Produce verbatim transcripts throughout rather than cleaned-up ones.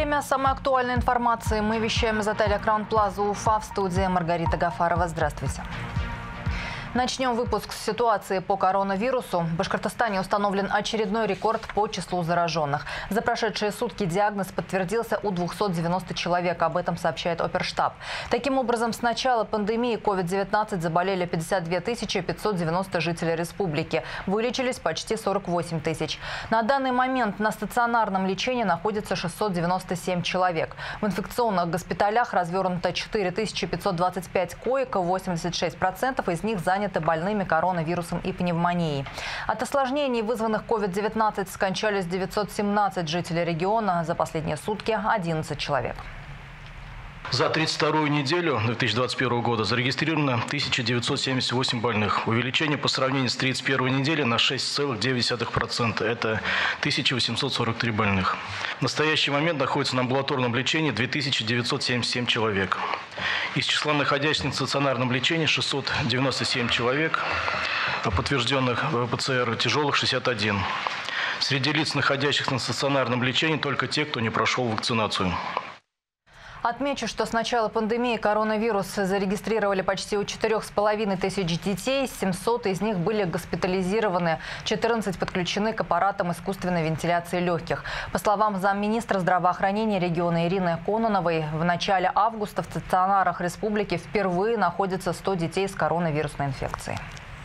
время самой актуальной информации мы вещаем из отеля «Краун Плаза» Уфа. В студии Маргарита Гафарова. Здравствуйте. Начнем выпуск с ситуации по коронавирусу. В Башкортостане установлен очередной рекорд по числу зараженных. За прошедшие сутки диагноз подтвердился у двухсот девяноста человек. Об этом сообщает Оперштаб. Таким образом, с начала пандемии ковид девятнадцать заболели пятьдесят две тысячи пятьсот девяносто жителей республики. Вылечились почти сорок восемь тысяч. На данный момент на стационарном лечении находится шестьсот девяносто семь человек. В инфекционных госпиталях развернуто четыре тысячи пятьсот двадцать пять коек, восемьдесят шесть процентов из них заняты больными коронавирусом и пневмонией. От осложнений, вызванных ковид девятнадцать, скончались девятьсот семнадцать жителей региона. За последние сутки одиннадцать человек. За тридцать вторую неделю две тысячи двадцать первого года зарегистрировано тысяча девятьсот семьдесят восемь больных. Увеличение по сравнению с тридцать первой неделей на шесть целых девять десятых процента. Это тысяча восемьсот сорок три больных. В настоящий момент находится на амбулаторном лечении две тысячи девятьсот семьдесят семь человек. Из числа находящихся на стационарном лечении шестьсот девяносто семь человек, а подтвержденных ПЦР тяжелых шестьдесят один. Среди лиц, находящихся на стационарном лечении, только те, кто не прошел вакцинацию. Отмечу, что с начала пандемии коронавирус зарегистрировали почти у четырёх с половиной тысяч детей. семьсот из них были госпитализированы, четырнадцать подключены к аппаратам искусственной вентиляции легких. По словам замминистра здравоохранения региона Ирины Кононовой, в начале августа в стационарах республики впервые находится сто детей с коронавирусной инфекцией.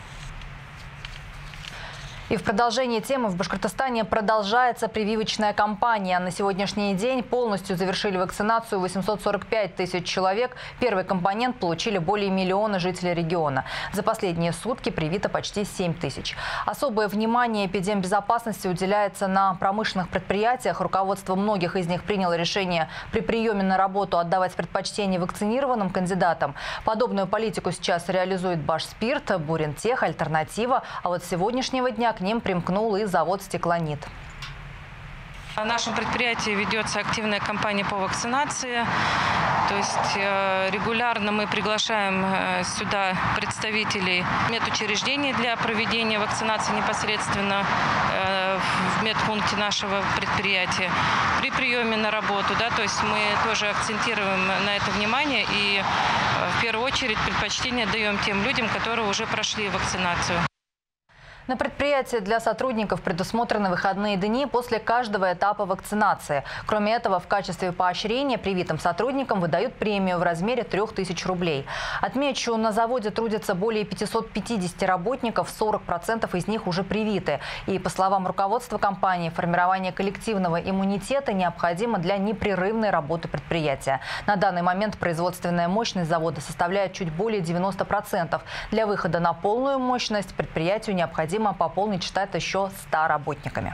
И в продолжении темы в Башкортостане продолжается прививочная кампания. На сегодняшний день полностью завершили вакцинацию восемьсот сорок пять тысяч человек. Первый компонент получили более миллиона жителей региона. За последние сутки привито почти семь тысяч. Особое внимание эпидембезопасности уделяется на промышленных предприятиях. Руководство многих из них приняло решение при приеме на работу отдавать предпочтение вакцинированным кандидатам. Подобную политику сейчас реализует Башспирт, Буринтех, Альтернатива. А вот с сегодняшнего дня к ним примкнул и завод «Стеклонит». В нашем предприятии ведется активная кампания по вакцинации. То есть регулярно мы приглашаем сюда представителей медучреждений для проведения вакцинации непосредственно в медпункте нашего предприятия. При приеме на работу, да, то есть мы тоже акцентируем на это внимание и в первую очередь предпочтение даем тем людям, которые уже прошли вакцинацию. На предприятии для сотрудников предусмотрены выходные дни после каждого этапа вакцинации. Кроме этого, в качестве поощрения привитым сотрудникам выдают премию в размере трёх тысяч рублей. Отмечу, на заводе трудится более пятисот пятидесяти работников, сорок процентов из них уже привиты. И, по словам руководства компании, формирование коллективного иммунитета необходимо для непрерывной работы предприятия. На данный момент производственная мощность завода составляет чуть более девяноста процентов. Для выхода на полную мощность предприятию необходимо пополнить штат еще ста работниками.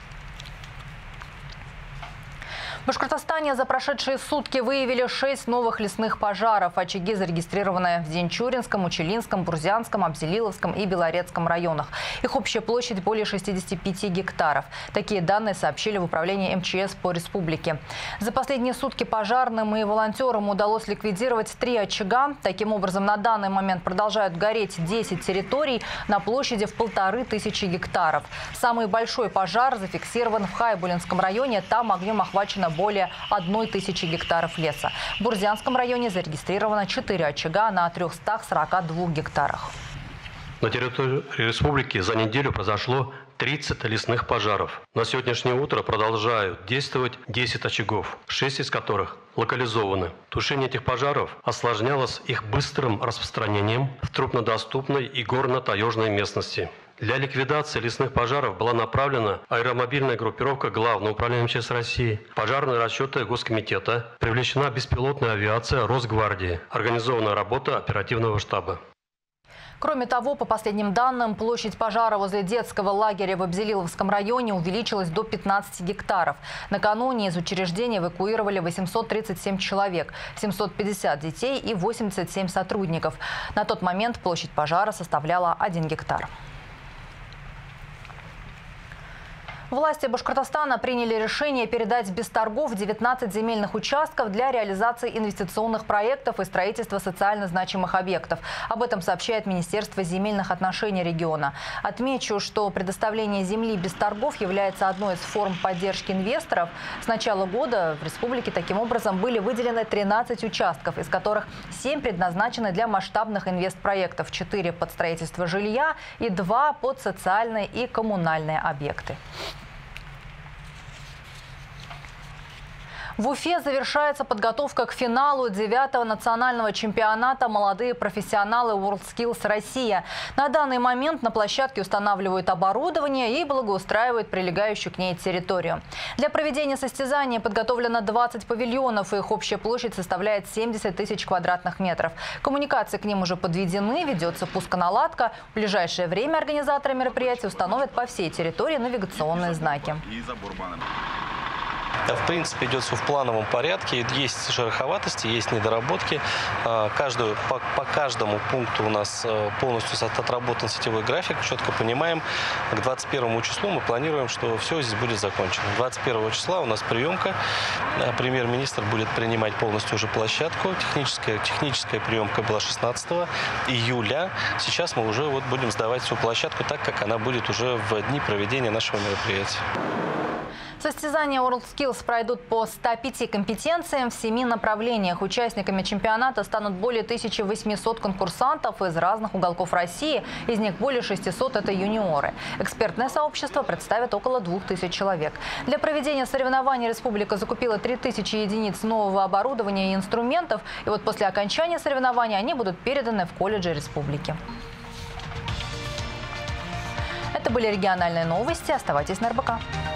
В Башкортостане за прошедшие сутки выявили шесть новых лесных пожаров. Очаги зарегистрированы в Зенчуринском, Учелинском, Бурзянском, Абзелиловском и Белорецком районах. Их общая площадь более шестидесяти пяти гектаров. Такие данные сообщили в управлении эм че эс по республике. За последние сутки пожарным и волонтерам удалось ликвидировать три очага. Таким образом, на данный момент продолжают гореть десять территорий на площади в полторы тысячи гектаров. Самый большой пожар зафиксирован в Хайбулинском районе. Там огнем охвачено более одной тысячи гектаров леса. В Бурзянском районе зарегистрировано четыре очага на трёхстах сорока двух гектарах. На территории республики за неделю произошло тридцать лесных пожаров. На сегодняшнее утро продолжают действовать десять очагов, шесть из которых локализованы. Тушение этих пожаров осложнялось их быстрым распространением в труднодоступной и горно-таежной местности. Для ликвидации лесных пожаров была направлена аэромобильная группировка Главного управления эм че эс России, пожарные расчеты Госкомитета, привлечена беспилотная авиация Росгвардии, организована работа оперативного штаба. Кроме того, по последним данным, площадь пожара возле детского лагеря в Абзелиловском районе увеличилась до пятнадцати гектаров. Накануне из учреждения эвакуировали восемьсот тридцать семь человек, семьсот пятьдесят детей и восемьдесят семь сотрудников. На тот момент площадь пожара составляла один гектар. Власти Башкортостана приняли решение передать без торгов девятнадцать земельных участков для реализации инвестиционных проектов и строительства социально значимых объектов. Об этом сообщает Министерство земельных отношений региона. Отмечу, что предоставление земли без торгов является одной из форм поддержки инвесторов. С начала года в республике таким образом были выделены тринадцать участков, из которых семь предназначены для масштабных инвестпроектов, четыре под строительство жилья и два под социальные и коммунальные объекты. В Уфе завершается подготовка к финалу девятого национального чемпионата «Молодые профессионалы WorldSkills Россия». На данный момент на площадке устанавливают оборудование и благоустраивают прилегающую к ней территорию. Для проведения состязания подготовлено двадцать павильонов, и их общая площадь составляет семьдесят тысяч квадратных метров. Коммуникации к ним уже подведены, ведется пусконаладка. В ближайшее время организаторы мероприятия установят по всей территории навигационные знаки. В принципе, идет все в плановом порядке. Есть шероховатости, есть недоработки. Каждую, по, по каждому пункту у нас полностью отработан сетевой график. Четко понимаем, к двадцать первому числу мы планируем, что все здесь будет закончено. двадцать первого числа у нас приемка. Премьер-министр будет принимать полностью уже площадку. Техническая, техническая приемка была шестнадцатого июля. Сейчас мы уже вот будем сдавать всю площадку так, как она будет уже в дни проведения нашего мероприятия. Состязания WorldSkills пройдут по ста пяти компетенциям в семи направлениях. Участниками чемпионата станут более тысячи восьмисот конкурсантов из разных уголков России. Из них более шестисот – это юниоры. Экспертное сообщество представит около двух тысяч человек. Для проведения соревнований республика закупила три тысячи единиц нового оборудования и инструментов. И вот после окончания соревнований они будут переданы в колледжи республики. Это были региональные новости. Оставайтесь на эр бэ ка.